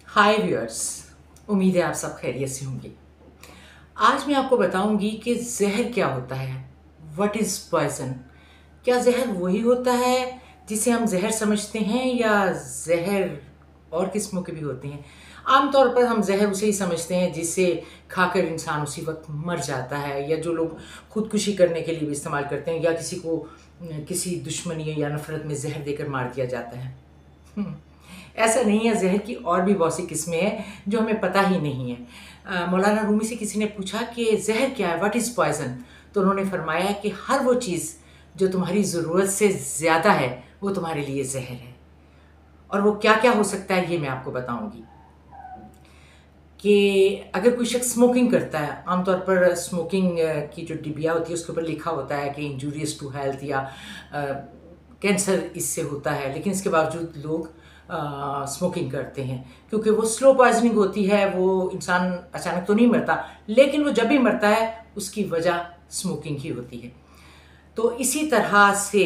हाय viewers. उम्मीद है आप सब खैरियत से होंगे। आज मैं आपको बताऊंगी कि जहर क्या होता है। What is poison. क्या जहर वही होता है जिसे हम जहर समझते हैं, या जहर और किस्मों के भी होते हैं। आमतौर पर हम जहर उसे ही समझते हैं जिसे खाकर इंसान उसी वक्त मर जाता है, या जो लोग खुदकुशी करने के लिए भी इस्तेमाल करते हैं, या किसी को किसी दुश्मनी या नफरत में जहर देकर मार दिया जाता है। ऐसा नहीं है, जहर की और भी बहुत सी किस्में हैं जो हमें पता ही नहीं है। मौलाना रूमी से किसी ने पूछा कि जहर क्या है, व्हाट इज़ पॉइजन। तो उन्होंने फरमाया कि हर वो चीज़ जो तुम्हारी ज़रूरत से ज़्यादा है वो तुम्हारे लिए जहर है। और वो क्या क्या हो सकता है ये मैं आपको बताऊंगी। कि अगर कोई शख्स स्मोकिंग करता है, आमतौर पर स्मोकिंग की जो डिबिया होती है उसके ऊपर लिखा होता है कि इंजूरियस टू हेल्थ, या कैंसर इससे होता है, लेकिन इसके बावजूद लोग स्मोकिंग करते हैं क्योंकि वो स्लो पॉइजनिंग होती है। वो इंसान अचानक तो नहीं मरता, लेकिन वो जब भी मरता है उसकी वजह स्मोकिंग ही होती है। तो इसी तरह से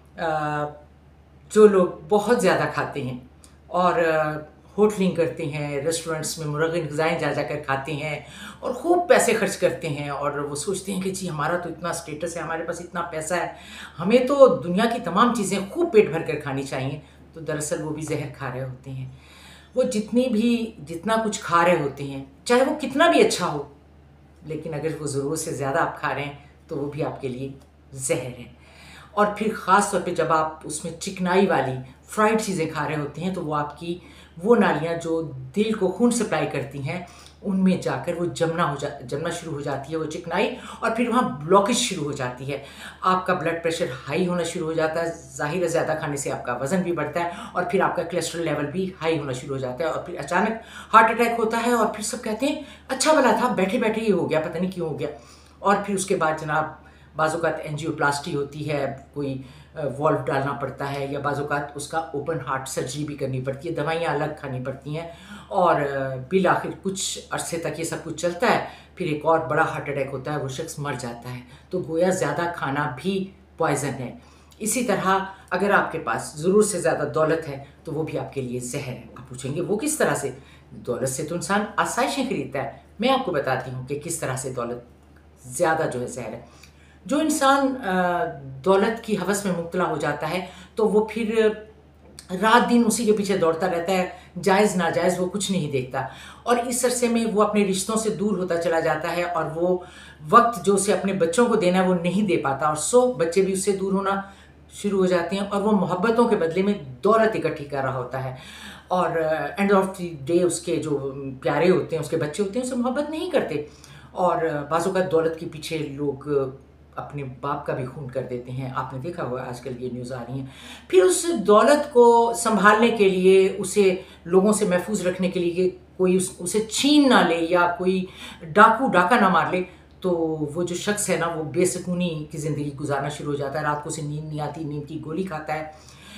जो लोग बहुत ज़्यादा खाते हैं और होटलिंग करते हैं, रेस्टोरेंट्स में मुरगन ग़िज़ाएँ जा जाकर खाते हैं और खूब पैसे खर्च करते हैं, और वो सोचते हैं कि जी हमारा तो इतना स्टेटस है, हमारे पास इतना पैसा है, हमें तो दुनिया की तमाम चीज़ें खूब पेट भर कर खानी चाहिए। तो दरअसल वो भी जहर खा रहे होते हैं। वो जितना कुछ खा रहे होते हैं, चाहे वो कितना भी अच्छा हो, लेकिन अगर वो ज़रूरत से ज़्यादा आप खा रहे हैं तो वो भी आपके लिए जहर है। और फिर ख़ास तौर पे जब आप उसमें चिकनाई वाली फ्राइड चीज़ें खा रहे होते हैं तो वो आपकी वो नालियाँ जो दिल को खून सप्लाई करती हैं उनमें जाकर वो जमना शुरू हो जाती है वो चिकनाई, और फिर वहाँ ब्लॉकेज शुरू हो जाती है। आपका ब्लड प्रेशर हाई होना शुरू हो जाता है। ज़ाहिर है ज़्यादा खाने से आपका वज़न भी बढ़ता है और फिर आपका कोलेस्ट्रॉल लेवल भी हाई होना शुरू हो जाता है, और फिर अचानक हार्ट अटैक होता है। और फिर सब कहते हैं अच्छा भला था, बैठे बैठे ही हो गया, पता नहीं क्यों हो गया। और फिर उसके बाद जनाब बाज़-औक़ात एंजियोप्लास्टी होती है, कोई वॉल्व डालना पड़ता है, या बाज़-औक़ात उसका ओपन हार्ट सर्जरी भी करनी पड़ती है, दवाइयाँ अलग खानी पड़ती हैं, और बिल आखिर कुछ अरसे तक ये सब कुछ चलता है। फिर एक और बड़ा हार्ट अटैक होता है, वो शख्स मर जाता है। तो गोया ज़्यादा खाना भी पॉइज़न है। इसी तरह अगर आपके पास ज़रूरत से ज़्यादा दौलत है तो वो भी आपके लिए ज़हर है। आप पूछेंगे वो किस तरह से? दौलत से तो इंसान आसाइशें खरीदता है। मैं आपको बताती हूँ कि किस तरह से दौलत ज़्यादा जो है ज़हर है। जो इंसान दौलत की हवस में मुब्तला हो जाता है तो वो फिर रात दिन उसी के पीछे दौड़ता रहता है, जायज़ नाजायज़ वो कुछ नहीं देखता, और इस अरसे में वो अपने रिश्तों से दूर होता चला जाता है, और वो वक्त जो उसे अपने बच्चों को देना है वो नहीं दे पाता, और बच्चे भी उससे दूर होना शुरू हो जाते हैं, और वो मोहब्बतों के बदले में दौलत इकट्ठी कर रहा होता है। और एंड ऑफ द डे उसके जो प्यारे होते हैं, उसके बच्चे होते हैं, उससे मोहब्बत नहीं करते, और बाज़-औक़ात दौलत के पीछे लोग अपने बाप का भी खून कर देते हैं। आपने देखा होगा आजकल ये न्यूज़ आ रही हैं। फिर उस दौलत को संभालने के लिए, उसे लोगों से महफूज रखने के लिए कोई उसे छीन ना ले, या कोई डाकू डाका ना मार ले, तो वो जो शख्स है ना वो बेसुकूनी की ज़िंदगी गुजारना शुरू हो जाता है। रात को उसे नींद नहीं आती, नींद की गोली खाता है।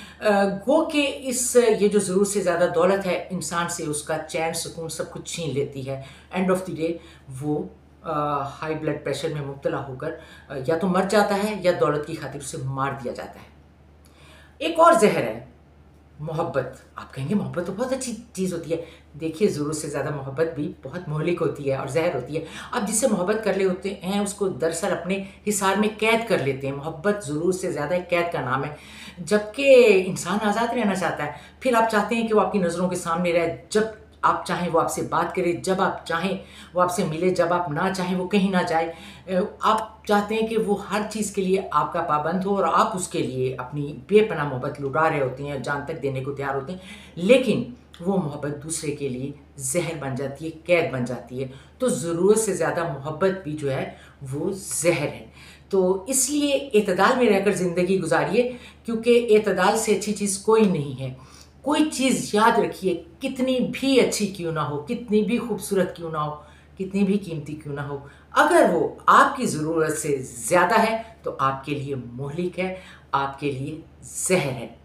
गो के ये जो ज़रूरत से ज़्यादा दौलत है इंसान से उसका चैन सुकून सब कुछ छीन लेती है। एंड ऑफ द डे वो हाई ब्लड प्रेशर में मुब्तला होकर या तो मर जाता है, या दौलत की खातिर उसे मार दिया जाता है। एक और जहर है मोहब्बत। आप कहेंगे मोहब्बत तो बहुत अच्छी चीज़ होती है। देखिए, ज़रूरत से ज़्यादा मोहब्बत भी बहुत मोहलिक होती है और जहर होती है। आप जिससे मोहब्बत कर ले होते हैं उसको दरअसल अपने हिसार में कैद कर लेते हैं। मोहब्बत ज़रूरत से ज़्यादा एक कैद का नाम है, जबकि इंसान आज़ाद रहना चाहता है। फिर आप चाहते हैं कि वो आपकी नज़रों के सामने रहे, जब आप चाहें वो आपसे बात करे, जब आप चाहें वो आपसे मिले, जब आप ना चाहें वो कहीं ना जाए। आप चाहते हैं कि वो हर चीज़ के लिए आपका पाबंद हो, और आप उसके लिए अपनी बेपनाह मोहब्बत लुटा रहे होते हैं, जान तक देने को तैयार होते हैं, लेकिन वो मोहब्बत दूसरे के लिए जहर बन जाती है, कैद बन जाती है। तो ज़रूरत से ज़्यादा मोहब्बत भी जो है वो जहर है। तो इसलिए एतदाल में रहकर ज़िंदगी गुजारिए, क्योंकि एतदाल से अच्छी चीज़ कोई नहीं है। कोई चीज़ याद रखिए, कितनी भी अच्छी क्यों ना हो, कितनी भी खूबसूरत क्यों ना हो, कितनी भी कीमती क्यों ना हो, अगर वो आपकी ज़रूरत से ज़्यादा है तो आपके लिए मुहलिक है, आपके लिए जहर है।